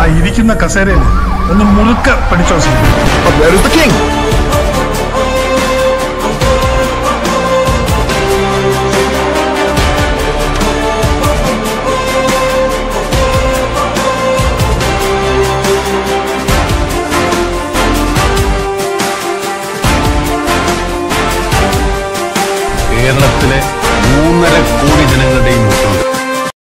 ഇരിക്കുന്ന കസേരയിൽ ഒന്ന് മുറുക്ക പിടിച്ചോ. കേരളത്തിലെ 3.5 കോടി ജനങ്ങളുടെയും